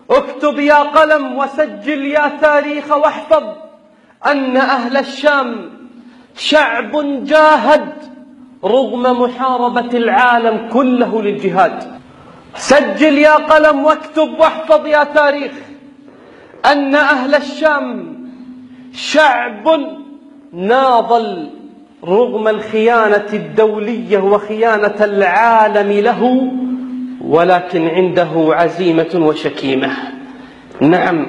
اكتب يا قلم وسجل يا تاريخ واحفظ أن أهل الشام شعب جاهد رغم محاربة العالم كله للجهاد. سجل يا قلم واكتب واحفظ يا تاريخ أن أهل الشام شعب ناضل رغم الخيانة الدولية وخيانة العالم له، ولكن عنده عزيمة وشكيمة. نعم،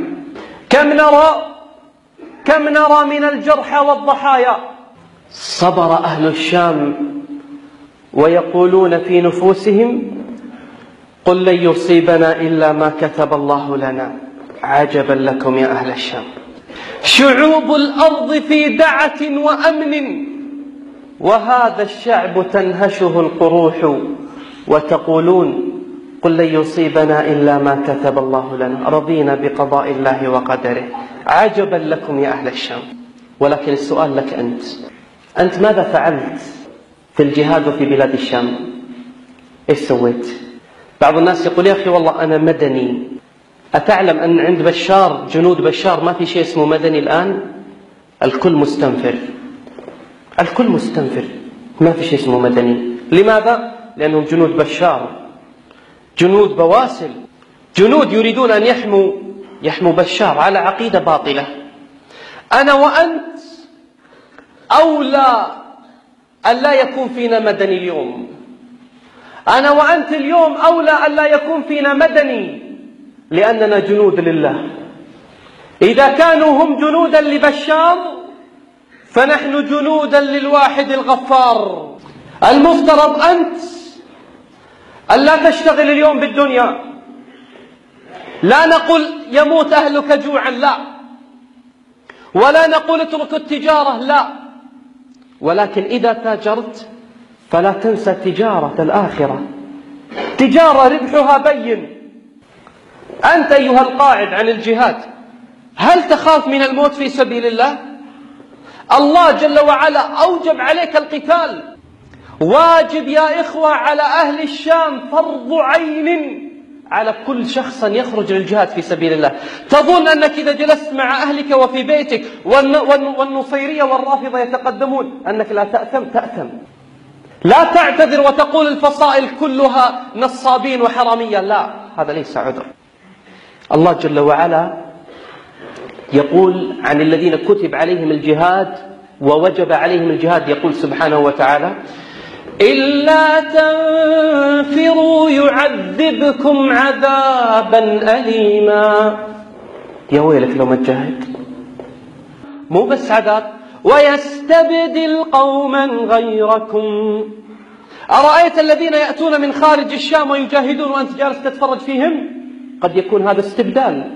كم نرى من الجرحى والضحايا. صبر أهل الشام ويقولون في نفوسهم قل لن يصيبنا إلا ما كتب الله لنا. عجبا لكم يا أهل الشام، شعوب الأرض في دعة وأمن، وهذا الشعب تنهشه القروح وتقولون قل لن يصيبنا إلا ما كتب الله لنا، رضينا بقضاء الله وقدره. عجبا لكم يا أهل الشام. ولكن السؤال لك أنت ماذا فعلت في الجهاد وفي بلاد الشام؟ إيش سويت؟ بعض الناس يقول يا أخي والله أنا مدني. أتعلم أن عند بشار جنود بشار ما في شيء اسمه مدني الآن؟ الكل مستنفر، الكل مستنفر، ما في شيء اسمه مدني. لماذا؟ لأنهم جنود بشار، جنود بواسل، جنود يريدون أن يحموا بشار على عقيدة باطلة. أنا وأنت أولى أن لا يكون فينا مدني اليوم. أنا وأنت اليوم أولى أن لا يكون فينا مدني، لأننا جنود لله. إذا كانوا هم جنودا لبشار فنحن جنودا للواحد الغفار. المفترض أنت أن لا تشتغل اليوم بالدنيا. لا نقول يموت أهلك جوعا، لا، ولا نقول اترك التجارة، لا، ولكن إذا تاجرت فلا تنسى تجارة الآخرة، تجارة ربحها بين. أنت أيها القاعد عن الجهاد، هل تخاف من الموت في سبيل الله؟ الله جل وعلا أوجب عليك القتال، واجب يا إخوة على أهل الشام، فرض عين على كل شخص يخرج للجهاد في سبيل الله. تظن أنك إذا جلست مع أهلك وفي بيتك والنصيرية والرافضة يتقدمون أنك لا تأثم. لا تعتذر وتقول الفصائل كلها نصابين وحرامية، لا، هذا ليس عذر. الله جل وعلا يقول عن الذين كتب عليهم الجهاد ووجب عليهم الجهاد، يقول سبحانه وتعالى إلا تنفروا يعذبكم عذابا أليما. يا ويلك لو ما تجاهد. مو بس عذاب، ويستبدل قوما غيركم. أرأيت الذين يأتون من خارج الشام ويجاهدون وأنت جالس تتفرج فيهم؟ قد يكون هذا استبدال.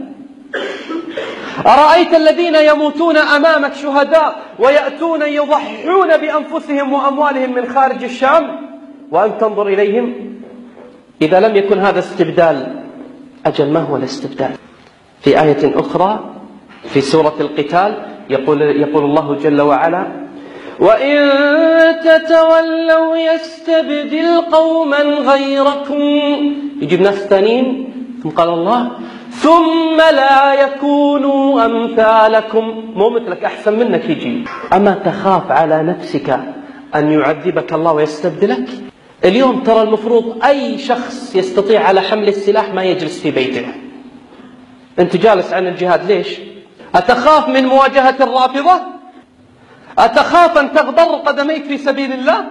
أرأيت الذين يموتون أمامك شهداء ويأتون يضحون بأنفسهم وأموالهم من خارج الشام وأنت تنظر إليهم؟ إذا لم يكن هذا استبدال، أجل ما هو الاستبدال؟ في آية أخرى في سورة القتال يقول الله جل وعلا وإن تتولوا يستبدل قوما غيركم. يجيب ناس ثانيين، ثم قال الله ثم لا يكونوا أمثالكم، مو مثلك، أحسن منك يجي. أما تخاف على نفسك أن يعذبك الله ويستبدلك؟ اليوم ترى المفروض أي شخص يستطيع على حمل السلاح ما يجلس في بيته. أنت جالس عن الجهاد ليش؟ أتخاف من مواجهة الرافضة؟ أتخاف أن تغبر قدميك في سبيل الله؟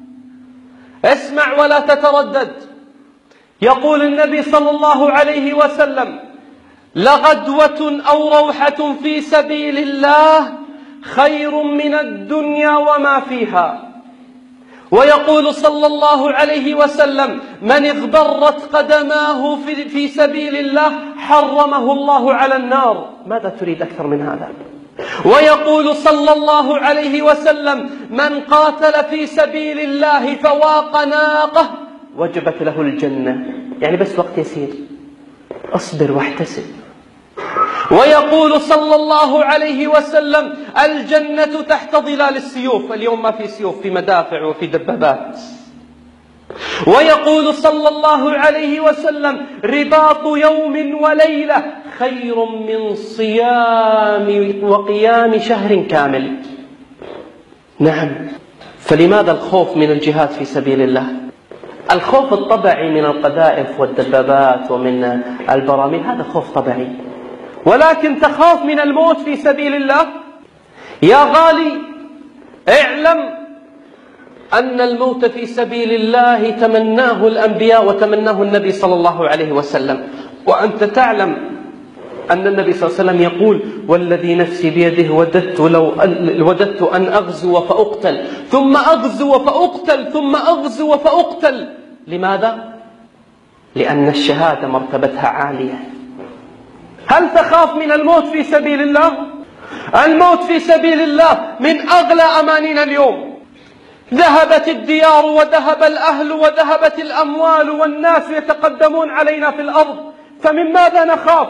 اسمع ولا تتردد. يقول النبي صلى الله عليه وسلم لغدوة أو روحة في سبيل الله خير من الدنيا وما فيها. ويقول صلى الله عليه وسلم من اغبرت قدماه في سبيل الله حرمه الله على النار. ماذا تريد أكثر من هذا؟ ويقول صلى الله عليه وسلم من قاتل في سبيل الله فواق ناقه وجبت له الجنة. يعني بس وقت يسير، اصبر واحتسب. ويقول صلى الله عليه وسلم الجنة تحت ظلال السيوف. اليوم ما في سيوف، في مدافع وفي دبابات. ويقول صلى الله عليه وسلم: رباط يوم وليلة خير من صيام وقيام شهر كامل. نعم، فلماذا الخوف من الجهاد في سبيل الله؟ الخوف الطبيعي من القذائف والدبابات ومن البراميل هذا خوف طبيعي، ولكن تخاف من الموت في سبيل الله؟ يا غالي، اعلم أن الموت في سبيل الله تمناه الأنبياء وتمناه النبي صلى الله عليه وسلم، وأنت تعلم أن النبي صلى الله عليه وسلم يقول: والذي نفسي بيده وددت أن أغزو فأقتل ثم أغزو فأقتل ثم أغزو فأقتل. لماذا؟ لأن الشهادة مرتبتها عالية. هل تخاف من الموت في سبيل الله؟ الموت في سبيل الله من أغلى أمانينا اليوم. ذهبت الديار وذهب الأهل وذهبت الأموال والناس يتقدمون علينا في الأرض، فمن ماذا نخاف؟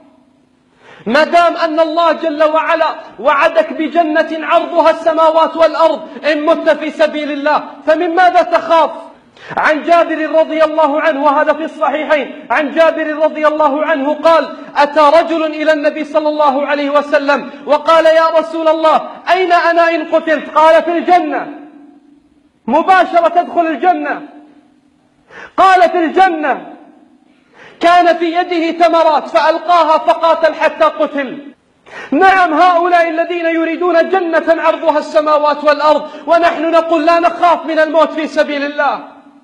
ما دام أن الله جل وعلا وعدك بجنة عرضها السماوات والأرض إن مت في سبيل الله، فمن ماذا تخاف؟ عن جابر رضي الله عنه، وهذا في الصحيحين، عن جابر رضي الله عنه قال: أتى رجل إلى النبي صلى الله عليه وسلم وقال: يا رسول الله، أين أنا إن قتلت؟ قال: في الجنة. مباشرة تدخل الجنة. قال: في الجنة. كان في يده تمرات فألقاها فقاتل حتى قتل. نعم، هؤلاء الذين يريدون جنة عرضها السماوات والأرض، ونحن نقول لا نخاف من الموت في سبيل الله،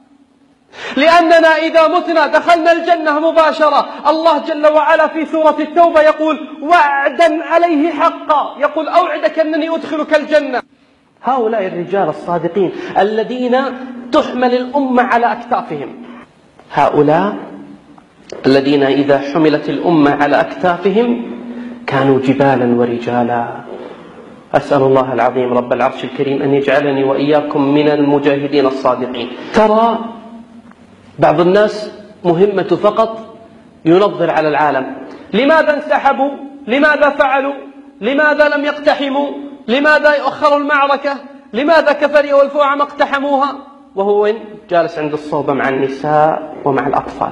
لأننا إذا متنا دخلنا الجنة مباشرة. الله جل وعلا في سورة التوبة يقول: وعدا عليه حقا، يقول: أوعدك أنني أدخلك الجنة. هؤلاء الرجال الصادقين الذين تحمل الأمة على أكتافهم، هؤلاء الذين إذا حملت الأمة على أكتافهم كانوا جبالا ورجالا. أسأل الله العظيم رب العرش الكريم أن يجعلني وإياكم من المجاهدين الصادقين. ترى بعض الناس مهمته فقط ينظر على العالم: لماذا انسحبوا؟ لماذا فعلوا؟ لماذا لم يقتحموا؟ لماذا يؤخروا المعركة؟ لماذا كفرية والفوعة ما اقتحموها؟ وهو وين؟ جالس عند الصوبة مع النساء ومع الأطفال.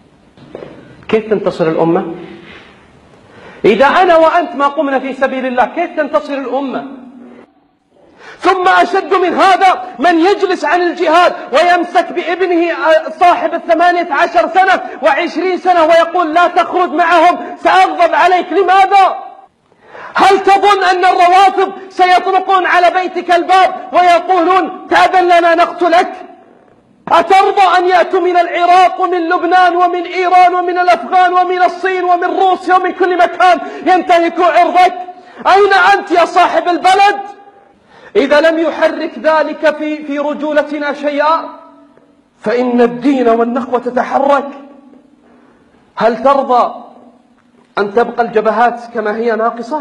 كيف تنتصر الأمة؟ إذا أنا وأنت ما قمنا في سبيل الله كيف تنتصر الأمة؟ ثم أشد من هذا من يجلس عن الجهاد ويمسك بابنه صاحب 18 سنة و20 سنة ويقول: لا تخرج معهم سأغضب عليك. لماذا؟ هل تظن أن الروافض سيطرقون على بيتك الباب ويقولون: تأذن لنا نقتلك؟ أترضى أن يأتوا من العراق ومن لبنان ومن إيران ومن الأفغان ومن الصين ومن روسيا ومن كل مكان ينتهكوا عرضك؟ أين أنت يا صاحب البلد؟ إذا لم يحرك ذلك في رجولتنا شيئا فإن الدين والنخوة تتحرك. هل ترضى أن تبقى الجبهات كما هي ناقصة؟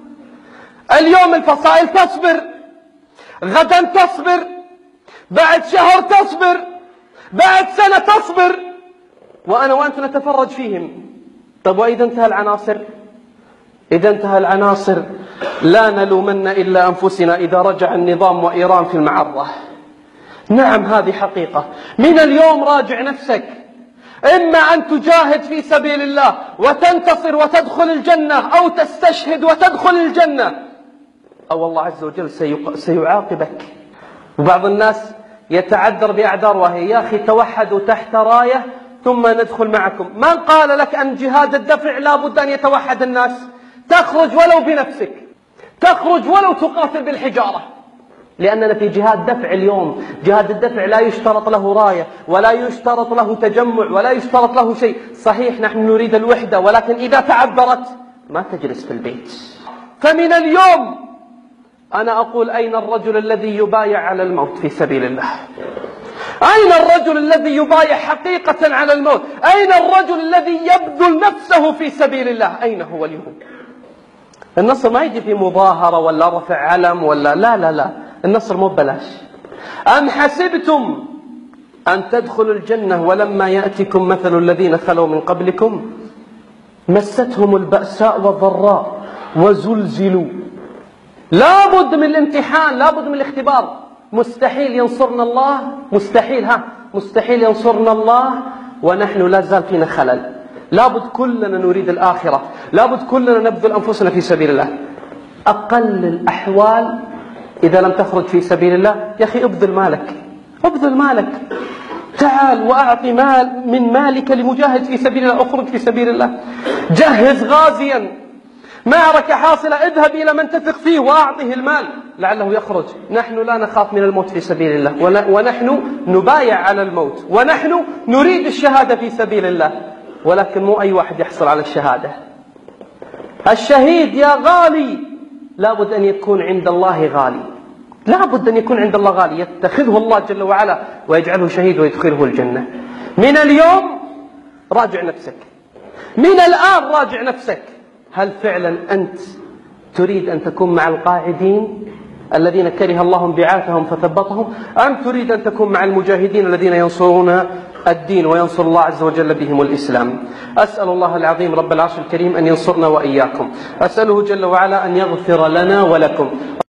اليوم الفصائل تصبر، غدا تصبر، بعد شهر تصبر، بعد سنة تصبر، وأنا وأنت نتفرج فيهم. طب وإذا انتهى العناصر؟ إذا انتهى العناصر لا نلومن إلا أنفسنا إذا رجع النظام وإيران في المعرة. نعم، هذه حقيقة. من اليوم راجع نفسك، إما أن تجاهد في سبيل الله وتنتصر وتدخل الجنة، أو تستشهد وتدخل الجنة، أو الله عز وجل سيعاقبك. وبعض الناس يتعذر بأعذار وهي: يا أخي توحدوا تحت راية ثم ندخل معكم. من قال لك أن جهاد الدفع لا بد أن يتوحد الناس؟ تخرج ولو بنفسك، تخرج ولو تقاتل بالحجارة، لأننا في جهاد دفع اليوم. جهاد الدفع لا يشترط له راية ولا يشترط له تجمع ولا يشترط له شيء. صحيح نحن نريد الوحدة، ولكن إذا تعذرت ما تجلس في البيت. فمن اليوم أنا أقول: أين الرجل الذي يبايع على الموت في سبيل الله؟ أين الرجل الذي يبايع حقيقة على الموت؟ أين الرجل الذي يبذل نفسه في سبيل الله؟ أين هو اليوم؟ النصر ما يجي في مظاهرة ولا رفع علم ولا لا. النصر مو ببلاش. أم حسبتم أن تدخلوا الجنة ولما يأتكم مثل الذين خلوا من قبلكم مستهم البأساء والضراء وزلزلوا. لا بد من الامتحان، لا بد من الاختبار. مستحيل ينصرنا الله، مستحيل. مستحيل ينصرنا الله ونحن لا زال فينا خلل. لابد كلنا نريد الآخرة، لابد كلنا نبذل أنفسنا في سبيل الله. أقل الأحوال إذا لم تخرج في سبيل الله يا أخي ابذل مالك، ابذل مالك، تعال وأعطي مال من مالك لمجاهد في سبيل الله، أخرج في سبيل الله. جهز غازيا، معركة حاصلة، اذهب إلى من تثق فيه وأعطه المال لعله يخرج. نحن لا نخاف من الموت في سبيل الله، ونحن نبايع على الموت، ونحن نريد الشهادة في سبيل الله، ولكن مو أي واحد يحصل على الشهادة. الشهيد يا غالي لابد أن يكون عند الله غالي، لابد أن يكون عند الله غالي، يتخذه الله جل وعلا ويجعله شهيد ويدخله الجنة. من اليوم راجع نفسك، من الآن راجع نفسك، هل فعلا أنت تريد أن تكون مع القاعدين الذين كره الله انبعاثهم فثبطهم، أم تريد أن تكون مع المجاهدين الذين ينصرون الدين وينصر الله عز وجل بهم الإسلام؟ أسأل الله العظيم رب العرش الكريم أن ينصرنا وإياكم، أسأله جل وعلا أن يغفر لنا ولكم.